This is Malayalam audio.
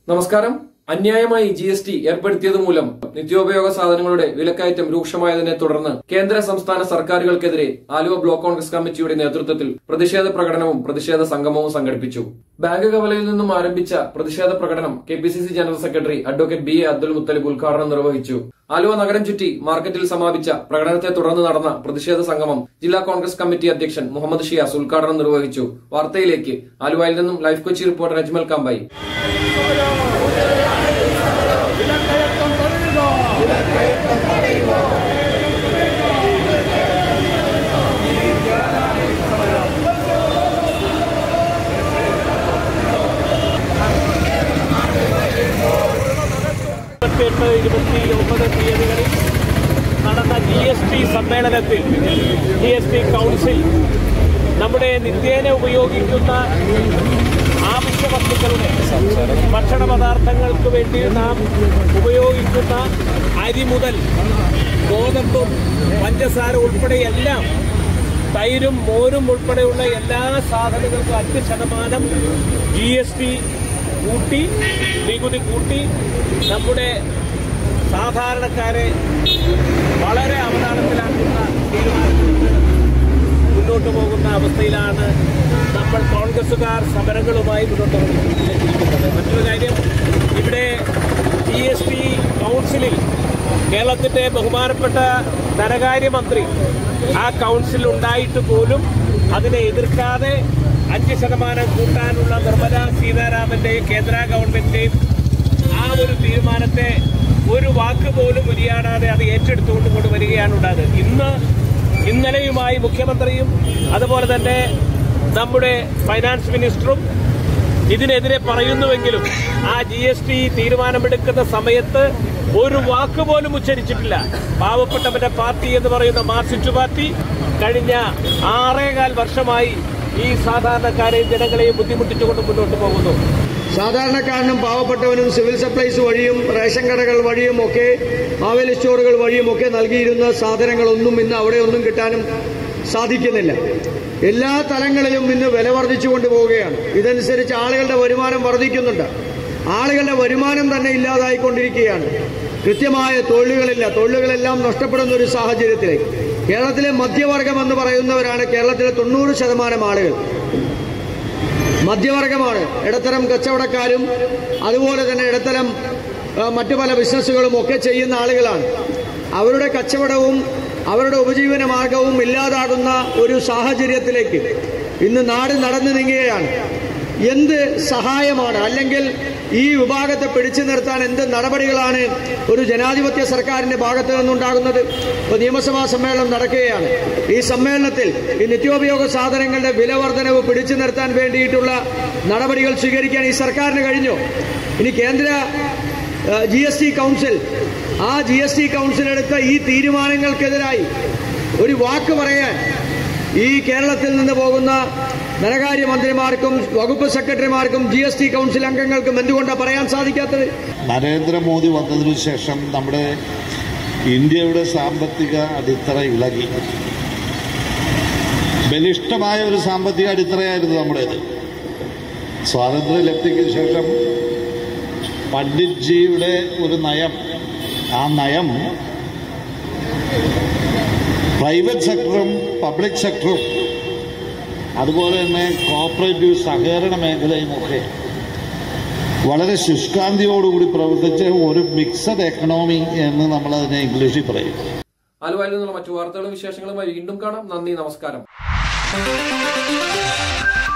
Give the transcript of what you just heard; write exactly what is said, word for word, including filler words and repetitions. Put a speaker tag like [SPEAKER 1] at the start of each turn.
[SPEAKER 1] നമസ്കാരം. അന്യായമായി ജി എസ് ടി ഏർപ്പെടുത്തിയത് മൂലം നിത്യോപയോഗ സാധനങ്ങളുടെ വിലക്കയറ്റം രൂക്ഷമായതിനെ തുടർന്ന് കേന്ദ്ര സംസ്ഥാന സർക്കാരുകൾക്കെതിരെ ആലുവ ബ്ലോക്ക് കോൺഗ്രസ് കമ്മിറ്റിയുടെ നേതൃത്വത്തിൽ പ്രതിഷേധ പ്രകടനവും പ്രതിഷേധ സംഗമവും സംഘടിപ്പിച്ചു. ബാങ്ക് കവലയിൽ നിന്നും ആരംഭിച്ച പ്രതിഷേധ പ്രകടനം K P C C general secretary advocate B A Abdul Muthalib ഉദ്ഘാടനം നിർവഹിച്ചു. ആലുവ നഗരം ചുറ്റി മാർക്കറ്റിൽ സമാപിച്ച പ്രകടനത്തെ തുടർന്ന് നടന്ന പ്രതിഷേധ സംഗമം ജില്ലാ കോൺഗ്രസ് കമ്മിറ്റി അധ്യക്ഷൻ മുഹമ്മദ് ഷിയാസ് ഉദ്ഘാടനം നിർവഹിച്ചു. വാർത്തയിലേക്ക്. ആലുവയിൽ നിന്നും ലൈഫ് കൊച്ചി റിപ്പോർട്ടർ അജ്മൽ കാമ്പായി.
[SPEAKER 2] ഇരുപത്തിയൊമ്പത് തീയതികളിൽ നടന്ന ജി എസ് ടി സമ്മേളനത്തിൽ ജി എസ് ടി കൗൺസിൽ നമ്മുടെ നിത്യേന ഉപയോഗിക്കുന്ന ആവശ്യ വസ്തുക്കളുടെ ഭക്ഷണ പദാർത്ഥങ്ങൾക്ക് വേണ്ടി നാം ഉപയോഗിക്കുന്ന അരി മുതൽ ഗോതമ്പും പഞ്ചസാര ഉൾപ്പെടെയെല്ലാം തൈരും മോരും ഉൾപ്പെടെയുള്ള എല്ലാ സാധനങ്ങൾക്കും അഞ്ച് ശതമാനം ജി എസ് ടി കൂട്ടി നികുതി കൂട്ടി നമ്മുടെ സാധാരണക്കാരെ വളരെ അവതാളത്തിലാക്കുന്ന തീരുമാനത്തിൽ മുന്നോട്ട് പോകുന്ന അവസ്ഥയിലാണ് നമ്മൾ കോൺഗ്രസുകാർ സമരങ്ങളുമായി മുന്നോട്ട് പോകുന്നത്. മറ്റൊരു കാര്യം, ഇവിടെ ജി എസ് ടി കൗൺസിലിൽ കേരളത്തിന്റെ ബഹുമാനപ്പെട്ട ധനകാര്യമന്ത്രി ആ കൗൺസിൽ ഉണ്ടായിട്ട് പോലും അതിനെ എതിർക്കാതെ അഞ്ച് ശതമാനം കൂട്ടാനുള്ള നിർമ്മലാ സീതാരാമന്റെയും കേന്ദ്ര ഗവൺമെന്റിന്റെയും ആ ഒരു തീരുമാനത്തെ ഒരു വാക്ക് പോലും ഉരിയാടാതെ അത് ഏറ്റെടുത്തുകൊണ്ട് കൊണ്ടുവരികയാണ് ഉണ്ടായത്. ഇന്ന് ഇന്നലെയുമായി മുഖ്യമന്ത്രിയും അതുപോലെ തന്നെ നമ്മുടെ ഫൈനാൻസ് മിനിസ്റ്ററും ഇതിനെതിരെ പറയുന്നുവെങ്കിലും ആ ജി എസ് ടി തീരുമാനമെടുക്കുന്ന സമയത്ത് ഒരു വാക്ക് പോലും ഉച്ചരിച്ചിട്ടില്ല. പാവപ്പെട്ടവന്റെ പാർട്ടി എന്ന് പറയുന്ന മാർക്സിസ്റ്റ് പാർട്ടി കഴിഞ്ഞ ആറേകാൽ വർഷമായി ഈ സാധാരണക്കാരെയും ജനങ്ങളെയും ബുദ്ധിമുട്ടിച്ചുകൊണ്ട് മുന്നോട്ട് പോകുന്നു.
[SPEAKER 3] സാധാരണക്കാരനും പാവപ്പെട്ടവനും സിവിൽ സപ്ലൈസ് വഴിയും റേഷൻ കടകൾ വഴിയും ഒക്കെ മാവേലി സ്റ്റോറുകൾ വഴിയും ഒക്കെ നൽകിയിരുന്ന സാധനങ്ങളൊന്നും ഇന്ന് അവിടെ ഒന്നും കിട്ടാനും സാധിക്കുന്നില്ല. എല്ലാ തലങ്ങളിലും ഇന്ന് വില വർദ്ധിച്ചുകൊണ്ട് പോവുകയാണ്. ഇതനുസരിച്ച് ആളുകളുടെ വരുമാനം വർദ്ധിക്കുന്നുണ്ട്. ആളുകളുടെ വരുമാനം തന്നെ ഇല്ലാതായിക്കൊണ്ടിരിക്കുകയാണ്. കൃത്യമായ തൊഴിലുകളില്ല. തൊഴിലുകളെല്ലാം നഷ്ടപ്പെടുന്ന ഒരു സാഹചര്യത്തിലേക്ക് കേരളത്തിലെ മധ്യവർഗം എന്ന് പറയുന്നവരാണ് കേരളത്തിലെ തൊണ്ണൂറ് ശതമാനം ആളുകൾ. മധ്യവർഗമാണ്. ഇടത്തരം കച്ചവടക്കാരും അതുപോലെ തന്നെ ഇടത്തരം മറ്റു പല ബിസിനസ്സുകളും ഒക്കെ ചെയ്യുന്ന ആളുകളാണ്. അവരുടെ കച്ചവടവും അവരുടെ ഉപജീവന മാർഗവും ഇല്ലാതാകുന്ന ഒരു സാഹചര്യത്തിലേക്ക് ഇന്ന് നാട് നടന്നു നീങ്ങുകയാണ്. എന്ത് സഹായമാണ് അല്ലെങ്കിൽ ഈ വിഭാഗത്തെ പിടിച്ചു നിർത്താൻ എന്ത് നടപടികളാണ് ഒരു ജനാധിപത്യ സർക്കാരിന്റെ ഭാഗത്തു നിന്നുണ്ടാകുന്നത്? ഇപ്പോൾ നിയമസഭാ സമ്മേളനം നടക്കുകയാണ്. ഈ സമ്മേളനത്തിൽ ഈ നിത്യോപയോഗ സാധനങ്ങളുടെ വില വർധനവ് പിടിച്ചു നിർത്താൻ വേണ്ടിയിട്ടുള്ള നടപടികൾ സ്വീകരിക്കാൻ ഈ സർക്കാരിന് കഴിഞ്ഞു. ഇനി കേന്ദ്ര ജി എസ് ടി കൗൺസിൽ ആ ജി എസ് ടി കൗൺസിൽ എടുത്ത ഈ തീരുമാനങ്ങൾക്കെതിരായി ഒരു വാക്ക് പറയാൻ ഈ കേരളത്തിൽ നിന്ന് പോകുന്ന ധനകാര്യമന്ത്രിമാർക്കും വകുപ്പ് സെക്രട്ടറിമാർക്കും ജി എസ് ടി കൗൺസിൽ അംഗങ്ങൾക്കും എന്തുകൊണ്ടാണ് പറയാൻ സാധിക്കാത്തത്?
[SPEAKER 4] നരേന്ദ്രമോദി വന്നതിനു ശേഷം നമ്മുടെ ഇന്ത്യയുടെ സാമ്പത്തിക അടിത്തറ ഇളകി. ബലിഷ്ഠമായ ഒരു സാമ്പത്തിക അടിത്തറയായിരുന്നു നമ്മുടേത്. സ്വാതന്ത്ര്യ ലബ്ധിക്ക് ശേഷം പണ്ഡിറ്റ്ജിയുടെ ഒരു നയം, ആ നയം പ്രൈവറ്റ് സെക്ടറും പബ്ലിക് സെക്ടറും അതുപോലെ തന്നെ കോപ്പറേറ്റീവ് സഹകരണ മേഖലയുമൊക്കെ വളരെ ശുഷ്കാന്തിയോടുകൂടി പ്രവർത്തിച്ച ഒരു മിക്സഡ് എക്കണോമി എന്ന് നമ്മൾ അതിനെ ഇംഗ്ലീഷിൽ പറയും.
[SPEAKER 1] ആലുവയിൽ നിന്നുള്ള മറ്റു വാർത്തകളും വിശേഷങ്ങളുമായി വീണ്ടും കാണാം. നന്ദി, നമസ്കാരം.